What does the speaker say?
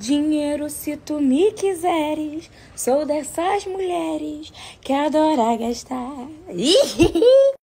Dinheiro se tu me quiseres, sou dessas mulheres que adora gastar.